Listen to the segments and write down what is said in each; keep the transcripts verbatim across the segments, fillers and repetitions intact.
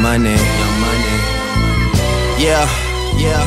money, young money. Yeah, yeah.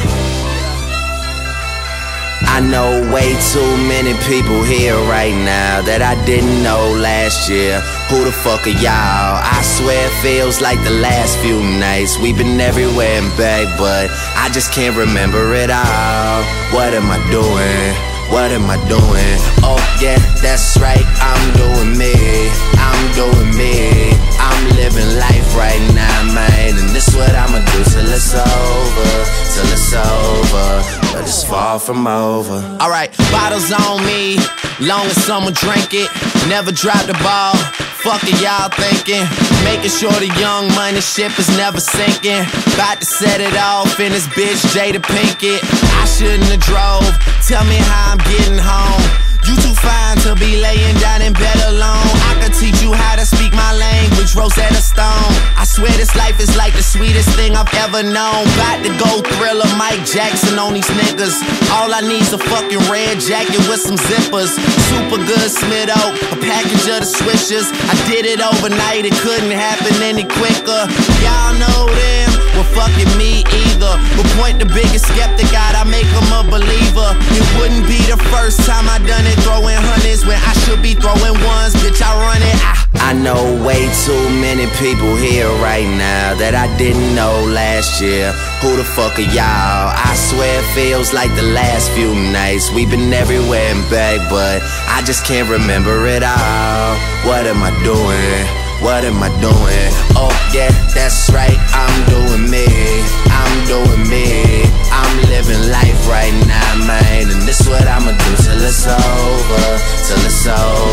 I know way too many people here right now that I didn't know last year. Who the fuck are y'all? I swear it feels like the last few nights. We've been everywhere and back, but I just can't remember it all. What am I doing? What am I doing? Oh yeah, that's right, I'm doing me. I'm doing me. I'm living life right now, man. And this what I'ma do till it's over. Till it's over, but it's far from over. Alright, bottles on me, long as someone drink it. Never drop the ball, fuck it y'all thinking. Making sure the young money ship is never sinking. About to set it off in this bitch Jada Pinkett. I shouldn't have drove, tell me how I'm getting home. You too fine to be laying down in bed alone. I could teach you how to speak my language, Rosetta Stone. I swear this life is like the sweetest thing I've ever known. About to go Thriller, Mike Jackson on these niggas. All I need's a fucking red jacket with some zippers. Super good Smith Oak, a package of the Swishers. I did it overnight, it couldn't happen any quicker. Y'all know them, well fucking me either. But point the biggest skeptic out, I make him a believer. It wouldn't be the first time I done it, throwing hundreds when I should be throwing ones. Bitch, I run it. I, I know way too many people here right now that I didn't know last year. Who the fuck are y'all? I swear it feels like the last few nights. We've been everywhere and back, but I just can't remember it all. What am I doing? What am I doing? Oh yeah, that's right, I'm doing me. I'm doing me. I'm living life right now, man. And this what I'ma do till it's over. Till it's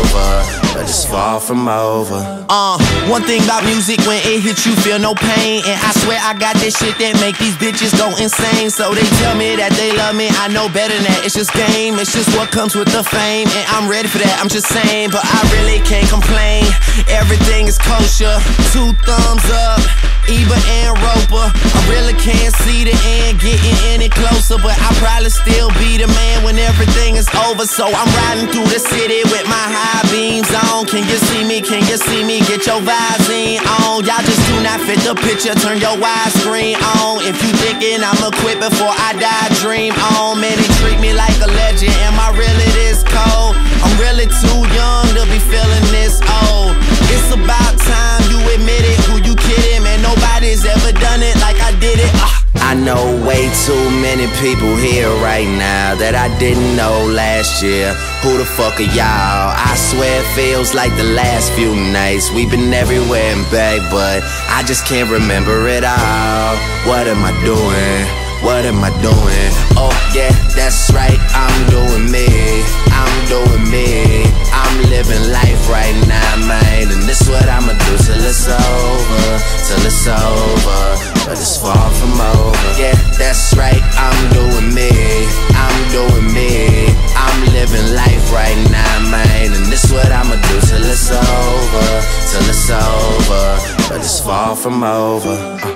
over, but it's far from over. Uh, one thing about music, when it hits you feel no pain. And I swear I got this shit that make these bitches go insane. So they tell me that they love me, I know better than that. It's just game, it's just what comes with the fame. And I'm ready for that, I'm just saying, but I really can't complain. Everything is kosher, two thumbs up, Eber and Roper. I really can't see the end getting any closer, but I'll probably still be the man when everything is over. So I'm riding through the city with my high beams on. Can you see me? Can you see me? Get your Visine on. Y'all just do not fit the picture, turn your widescreen on. If you thinking I'ma quit before I die, dream on. Man, they treat me like a legend, am I really this cold? I'm really too young to be feeling this old. It's about time you admit it, who you kidding? Man, nobody's ever done it like I did it. uh. I know way too many people here right now that I didn't know last year. Who the fuck are y'all? I swear it feels like the last few nights. We've been everywhere and back, but I just can't remember it all. What am I doing? What am I doing? Oh yeah, that's right, I'm doing me. I'm doing me. I'm living life right now, man. And this what I'ma do till it's over. Till it's over, but it's far from over. Yeah, that's right, I'm doing me. I'm doing me. I'm living life right now, man. And this what I'ma do till it's over. Till it's over, but it's far from over. uh.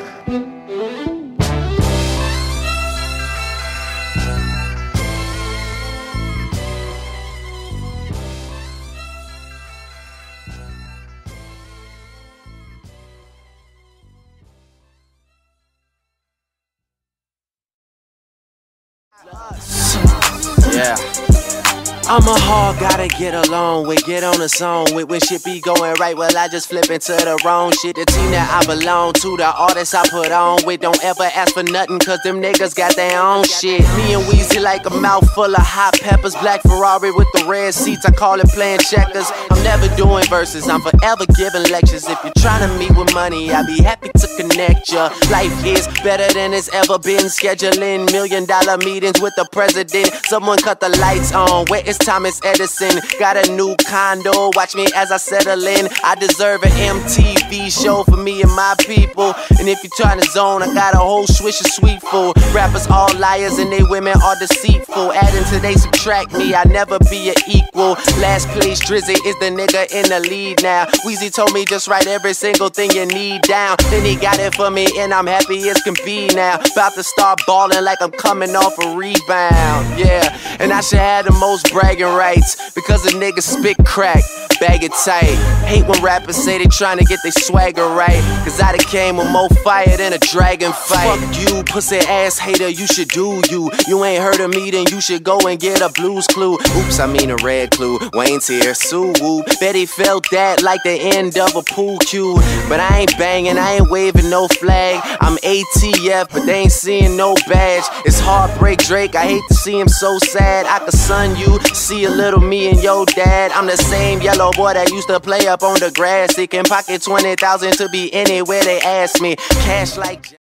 Yeah. I'm a hog, gotta get along with, get on the song with. When shit be going right, well I just flip into the wrong shit. The team that I belong to, the artists I put on with. Don't ever ask for nothing, cause them niggas got their own shit. Me and Weezy like a mouthful of hot peppers. Black Ferrari with the red seats, I call it playing checkers. I'm never doing verses, I'm forever giving lectures. If you're trying to meet with money, I'd be happy to connect ya. Life is better than it's ever been. Scheduling million dollar meetings with the president. Someone cut the lights on, where is Thomas Edison? Got a new condo, watch me as I settle in. I deserve an M T V show for me and my people. And if you're trying to zone, I got a whole swish of sweet food. Rappers all liars and they women are deceitful. Adding to they subtract me, I never be an equal. Last place Drizzy is the nigga in the lead now. Weezy told me just write every single thing you need down. Then he got it for me and I'm happy as can be now. About to start balling like I'm coming off a rebound. Yeah, and I should have the most bragging rights, because a nigga spit crack, bag it tight. hate when rappers say they tryna get their swagger right, cause I done came with more fire than a dragon fight. Fuck you, pussy ass hater, you should do you. You ain't heard of me, then you should go and get a Blues Clue. Oops, I mean a red clue. Wayne's here, Sue woo. Betty felt that like the end of a pool cue. But I ain't banging, I ain't waving no flag. I'm A T F, but they ain't seeing no badge. It's Heartbreak Drake, I hate to see him so sad. I could son you, see a little me and your dad. I'm the same yellow boy that used to play up on the grass. He can pocket twenty thousand to be anywhere they ask me. Cash like